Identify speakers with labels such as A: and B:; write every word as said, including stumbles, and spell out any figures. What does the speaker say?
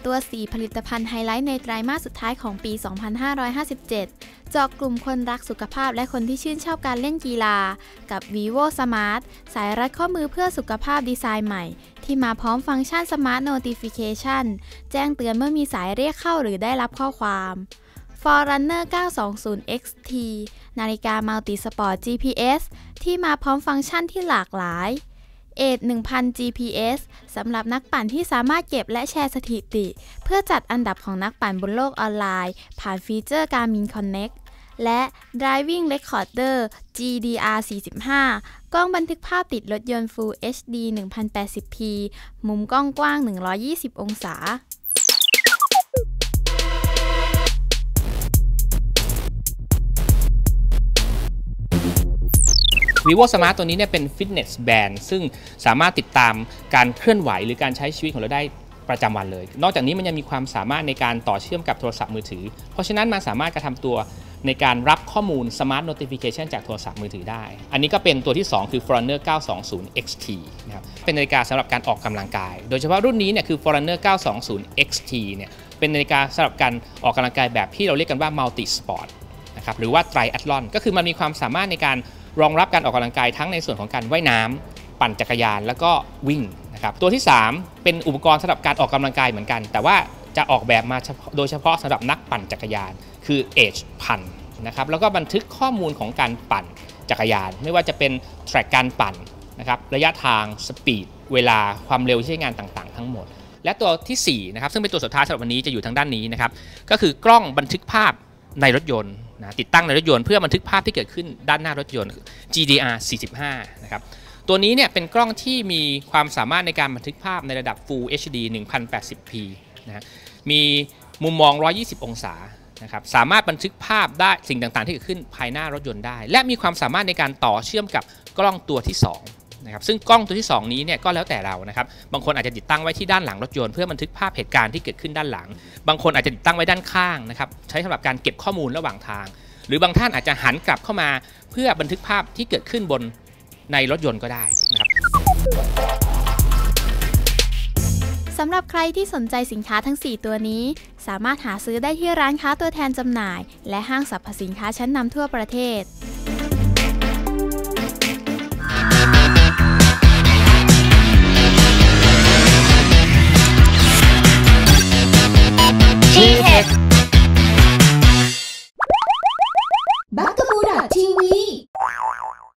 A: ตัว สี่ ผลิตภัณฑ์ไฮไลท์ในไตรมาสสุดท้ายของปี สองพันห้าร้อยห้าสิบเจ็ด เจาะกลุ่มคนรักสุขภาพและคนที่ชื่นชอบการเล่นกีฬากับ Vivo Smart สายรัดข้อมือเพื่อสุขภาพดีไซน์ใหม่ที่มาพร้อมฟังก์ชัน Smart Notification แจ้งเตือนเมื่อมีสายเรียกเข้าหรือได้รับข้อความ Forerunner เก้าสองศูนย์ เอ็กซ์ ที นาฬิกา Multi Sport จี พี เอส ที่มาพร้อมฟังก์ชันที่หลากหลาย เอจ หนึ่งพัน จี พี เอส สำหรับนักปั่นที่สามารถเก็บและแชร์สถิติเพื่อจัดอันดับของนักปั่นบนโลกออนไลน์ผ่านฟีเจอร์ Garmin Connect และ Driving Recorder จี ดี อาร์ สี่สิบห้า กล้องบันทึกภาพติดรถยนต์ Full เอช ดี หนึ่งพันแปดสิบพี มุมกล้องกว้าง หนึ่งร้อยยี่สิบ องศา
B: Vivo Smart ตัวนี้เนี่ยเป็นฟิตเนสแบนด์ซึ่งสามารถติดตามการเคลื่อนไหวหรือการใช้ชีวิตของเราได้ประจำวันเลยนอกจากนี้มันยังมีความสามารถในการต่อเชื่อมกับโทรศัพท์มือถือเพราะฉะนั้นมันสามารถกระทำตัวในการรับข้อมูล Smart Notification จากโทรศัพท์มือถือได้อันนี้ก็เป็นตัวที่สองคือ Forerunner เก้าสองศูนย์ เอ็กซ์ ที นะครับเป็นนาฬิกาสำหรับการออกกำลังกายโดยเฉพาะรุ่นนี้เนี่ยคือ Forerunner เก้าสองศูนย์ เอ็กซ์ ที เนี่ยเป็นนาฬิกาสำหรับการออกกำลังกายแบบที่เราเรียกกันว่า Multi Sport นะครับหรือว่า Triathlon ก็คือมันมีความสามารถในการรองรับการออกกำลังกายทั้งในส่วนของการว่ายน้ำปั่นจักรยานแล้วก็วิ่งนะครับตัวที่สามเป็นอุปกรณ์สำหรับการออกกำลังกายเหมือนกันแต่ว่าจะออกแบบมาโดยเฉพาะสำหรับนักปั่นจักรยานคือ Edge พันนะครับแล้วก็บันทึกข้อมูลของการปั่นจักรยานไม่ว่าจะเป็นแทร็กการปั่นนะครับระยะทางสปีดเวลาความเร็วที่ใช้งานต่างๆทั้งหมดและตัวที่สี่นะครับซึ่งเป็นตัวสุดท้ายสำหรับวันนี้จะอยู่ทางด้านนี้นะครับก็คือกล้องบันทึกภาพในรถยนต์นะติดตั้งในรถยนต์เพื่อบันทึกภาพที่เกิดขึ้นด้านหน้ารถยนต์ จี ดี อาร์ สี่สิบห้า นะครับตัวนี้เนี่ยเป็นกล้องที่มีความสามารถในการบันทึกภาพในระดับ Full เอช ดี หนึ่งพันแปดสิบพี นะมีมุมมองหนึ่งร้อยยี่สิบองศานะครับสามารถบันทึกภาพได้สิ่งต่างๆที่เกิดขึ้นภายหน้ารถยนต์ได้และมีความสามารถในการต่อเชื่อมกับกล้องตัวที่สองนะครับซึ่งกล้องตัวที่สองนี้เนี่ยก็แล้วแต่เรานะครับบางคนอาจจะติดตั้งไว้ที่ด้านหลังรถยนต์เพื่อบันทึกภาพเหตุการณ์ที่เกิดขึ้นด้านหลังบางคนอาจจะติดตั้งไว้ด้านข้างนะครับใช้สำหรับการเก็บข้อมูลระหว่างทางหรือบางท่านอาจจะหันกลับเข้ามาเพื่อบันทึกภาพที่เกิดขึ้นบนในรถยนต์ก็ได้นะครับ
A: สำหรับใครที่สนใจสินค้าทั้งสี่ตัวนี้สามารถหาซื้อได้ที่ร้านค้าตัวแทนจำหน่ายและห้างสรรพสินค้าชั้นนำทั่วประเทศ